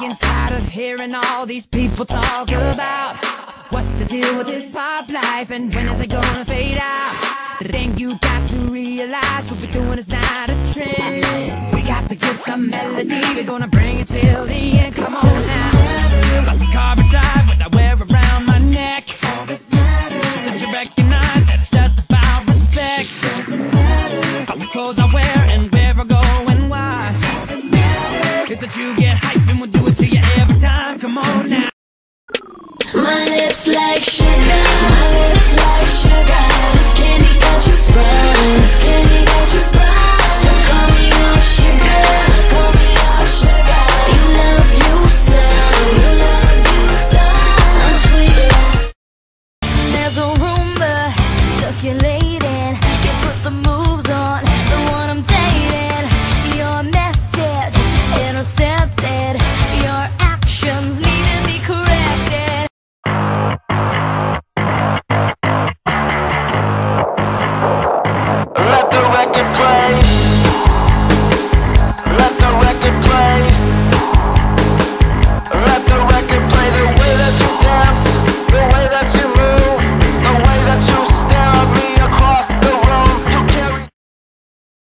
getting tired of hearing all these people talk about what's the deal with this pop life and when is it gonna fade out. The thing you got to realize, what we're doing is not a trend. We got the gift of melody, we're gonna bring it till the end. Come on now. Like the car I drive, what I wear around my neck. Since you recognize that it's just about respect. All the clothes I wear and where I go and why. It's that you get hyped and we'll do it to you every time. Come on now. My lips like sugar, my lips like sugar. This candy got you sprung, this candy got you sprung. So call me your sugar, so call me your sugar. You love you some, you love you some. I'm sweet. There's a rumor circulating